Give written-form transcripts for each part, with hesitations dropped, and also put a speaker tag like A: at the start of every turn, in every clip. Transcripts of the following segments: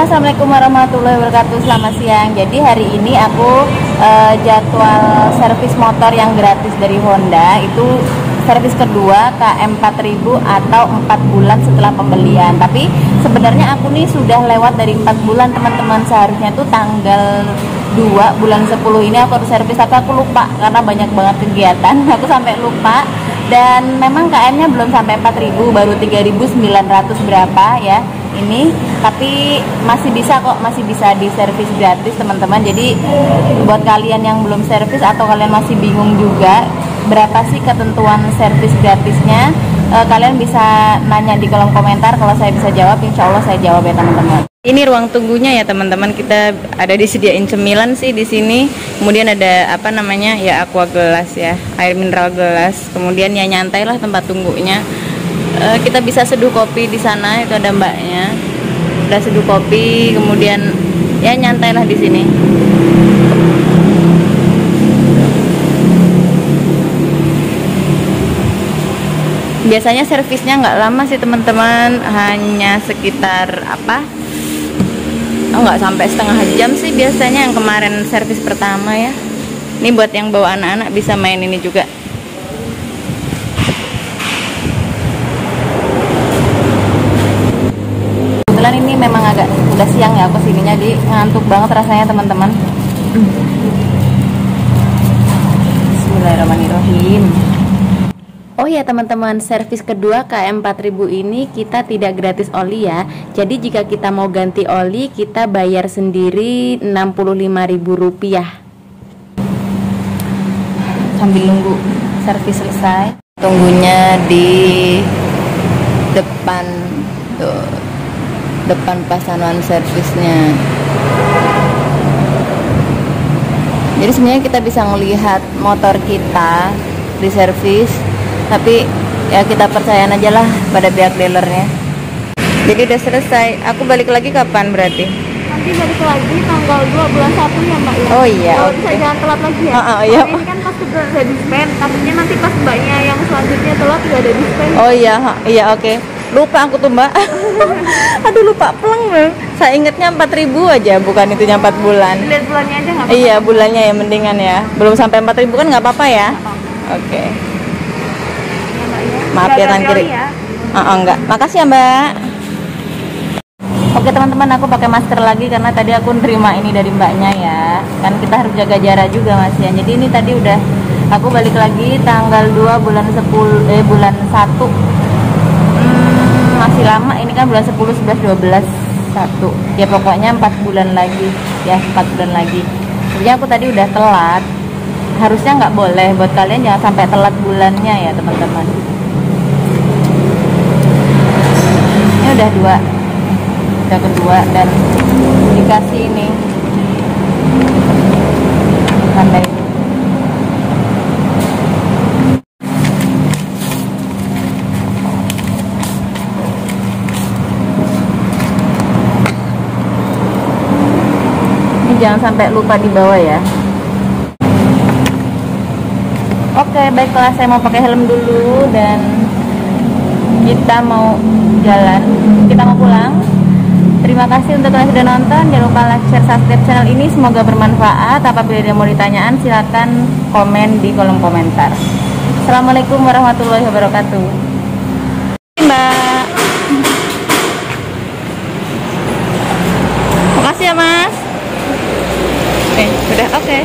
A: Assalamualaikum warahmatullahi wabarakatuh. Selamat siang. Jadi hari ini aku jadwal servis motor yang gratis dari Honda itu servis kedua KM 4000 atau 4 bulan setelah pembelian. Tapi sebenarnya aku nih sudah lewat dari 4 bulan teman-teman. Seharusnya tuh tanggal 2 bulan 10 ini aku harus servis, tapi aku lupa karena banyak banget kegiatan. Aku sampai lupa. Dan memang KM-nya belum sampai 4000, baru 3900 berapa ya ini, tapi masih bisa kok, masih bisa di servis gratis teman-teman. Jadi buat kalian yang belum servis atau kalian masih bingung juga berapa sih ketentuan servis gratisnya, kalian bisa nanya di kolom komentar. Kalau saya bisa jawab, insya Allah saya jawab ya teman-teman. Ini ruang tunggunya ya teman-teman, kita ada disediain cemilan sih di sini. Kemudian ada apa namanya ya, aqua gelas ya, air mineral gelas. Kemudian ya nyantai lah tempat tunggunya. Kita bisa seduh kopi di sana, itu ada mbaknya. Udah seduh kopi, kemudian ya nyantai lah di sini. Biasanya servisnya nggak lama sih teman-teman, hanya sekitar nggak sampai setengah jam sih biasanya yang kemarin servis pertama ya. Ini buat yang bawa anak-anak bisa main ini juga. Kebetulan ini memang agak udah siang ya aku sininya, jadi ngantuk banget rasanya teman-teman. Bismillahirrahmanirrahim. Oh ya teman-teman, servis kedua KM 4000 ini kita tidak gratis oli ya. Jadi jika kita mau ganti oli, kita bayar sendiri Rp65.000. Sambil nunggu servis selesai, tunggunya di depan tuh, depan pasanuan servisnya. Jadi sebenarnya kita bisa melihat motor kita di servis, tapi ya kita percayaan aja lah pada pihak dealernya. Jadi udah selesai. Aku balik lagi kapan berarti?
B: Nanti balik lagi tanggal 2 bulan 1 ya mbak ya.
A: Oh iya,
B: kalau bisa jangan telat lagi ya.
A: Iya.
B: Ini kan pas udah ada dispen, takutnya nanti pas mbaknya yang selanjutnya telat gak ada dispen.
A: Oh iya, iya oke. Lupa aku tuh mbak. Aduh lupa pleng. Saya ingetnya 4000 aja, bukan itunya 4 bulan.
B: Lihat bulannya aja nggak apa-apa.
A: Iya bulannya ya mendingan ya. Belum sampai 4000 kan nggak apa-apa ya. Oke. Maaf ya tangan kiri. Enggak. Makasih ya mbak. Oke teman-teman, aku pakai masker lagi karena tadi aku nerima ini dari mbaknya ya. Kan kita harus jaga jarak juga mas ya. Jadi ini tadi udah aku balik lagi tanggal 2 bulan 1. Masih lama, ini kan bulan 10, 11, 12, 1. Ya pokoknya 4 bulan lagi ya, 4 bulan lagi. Sebenarnya aku tadi udah telat. Harusnya nggak boleh, buat kalian jangan sampai telat bulannya ya teman-teman. Ini udah kedua dan dikasih ini tandai. Ini jangan sampai lupa di bawah ya. Oke, baiklah, saya mau pakai helm dulu dan kita mau jalan, kita mau pulang. Terima kasih untuk kalian sudah nonton. Jangan lupa like, share, subscribe channel ini. Semoga bermanfaat. Apabila ada mau ditanyaan, silakan komen di kolom komentar. Assalamualaikum warahmatullahi wabarakatuh. Mbak, makasih ya mas. Sudah oke,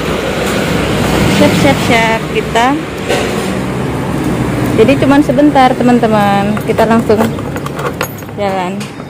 A: siap kita. Jadi cuman sebentar teman-teman, kita langsung jalan.